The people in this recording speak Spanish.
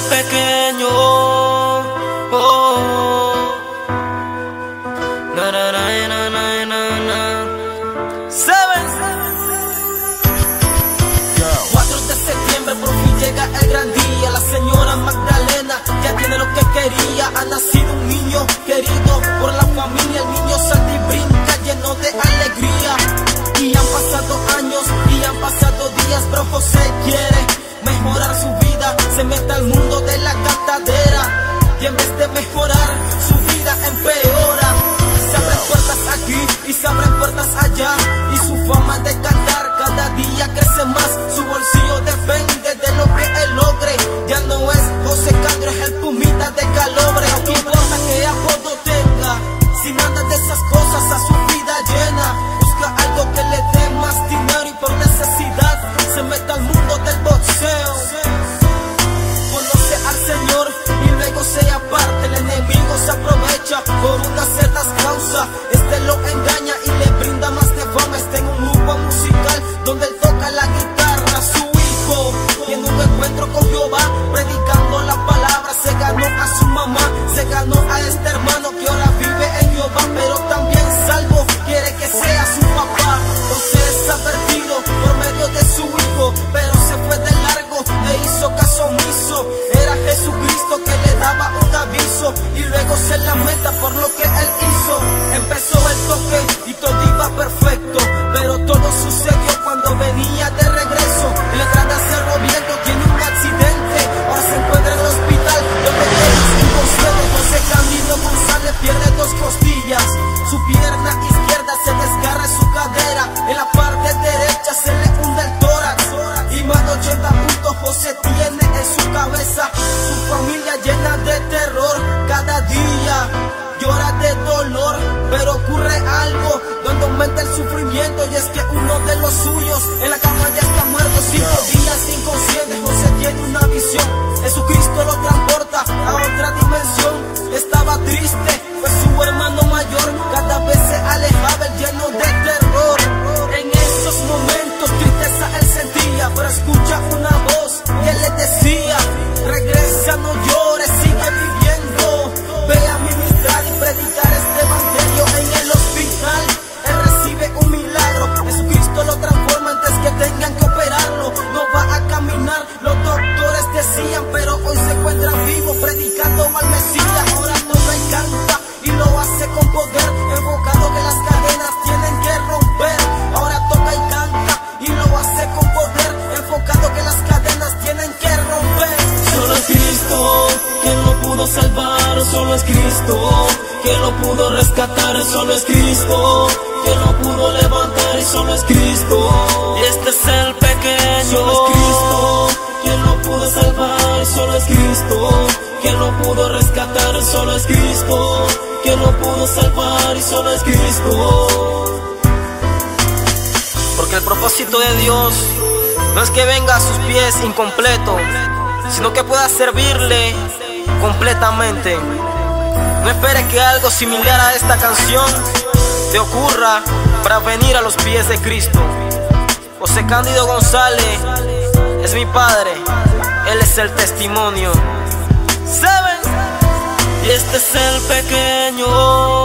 el pequeño. Oh. Na, na, na, na, na, na, na. 4 de septiembre por fin llega el gran día. La señora Magdalena ya tiene lo que quería. Ha nacido un niño querido por la familia. El niño salta y brinca lleno de alegría. Y han pasado años y han pasado días, pero José quiere mejorar su vida. Se mete al mundo de la cantadera y en vez de mejorar su vida empeora. Se abren puertas aquí y se abren puertas allá, y su fama de cantar cada día crece más. Su bolsillo depende de lo que él logre. Ya no es José Candro, es el Pumita de Calobre. No importa que apodo tenga, si nada de esas cosas a su vida llena. Busca algo que le dé más dinero y por necesidad se mete al mundo del boxeo. Conoce al Señor y luego se aparta. El enemigo se aprovecha por unas ciertas causas. Este lo engaña y le brinda más de fama. Está en un grupo musical donde él toca la guitarra. Su hijo tiene un encuentro con Jehová, predicando la palabra. Se ganó a su mamá, se ganó a este hermano que ahora vive en Jehová, pero también salvo quiere que sea su papá. José es advertido por medio de su hijo, pero se fue de largo e hizo caso omiso. Era Jesucristo que le daba un aviso y luego se lamenta por lo que él hizo. Empezó el toque y todo iba perfecto, pero todo sucedió cuando venía de regreso. En la entrada Cerro Viento tiene un accidente, ahora se encuentra en el hospital donde queda inconsciente. José Camilo González pierde 2 costillas, su pierna izquierda se desgarra su cadera, en la parte derecha se le hunde el tórax y más de 80 puntos José tiene en su cabeza. Su familia llena de terror, cada día llora de dolor, pero ocurre algo donde aumenta el sufrimiento, y es que uno de los suyos en la cama ya está muerto. 5 días inconsciente, José tiene una visión. Jesucristo lo transporta a otra dimensión. Estaba triste, pues su hermano mayor cada vez se alejaba, él lleno de terror. En esos momentos tristeza él sentía, pero escucha una voz que le decía: regresa, no llores, sigue viviendo. Ve a ministrar y predicar este evangelio en el hospital. Él recibe un milagro, Jesucristo lo transforma antes que tengan que operarlo. No va a caminar, los doctores decían, pero hoy se encuentra vivo predicando al Mesías. Ahora toca y canta y lo hace con poder, enfocado que las cadenas tienen que romper. Ahora toca y canta y lo hace con poder, enfocado que las cadenas tienen que romper. Solo es Cristo quien lo pudo salvar, solo es Cristo quien lo pudo rescatar, solo es Cristo quien lo pudo levantar y solo es Cristo. Y este es el pequeño. Solo es Cristo quien lo pudo salvar, solo es Cristo quien lo pudo rescatar, solo es Cristo quien lo pudo salvar y solo es Cristo. Porque el propósito de Dios no es que venga a sus pies incompleto, sino que pueda servirle completamente. No espere que algo similar a esta canción te ocurra para venir a los pies de Cristo. José Cándido González es mi padre, él es el testimonio. ¿Saben? Y este es el pequeño.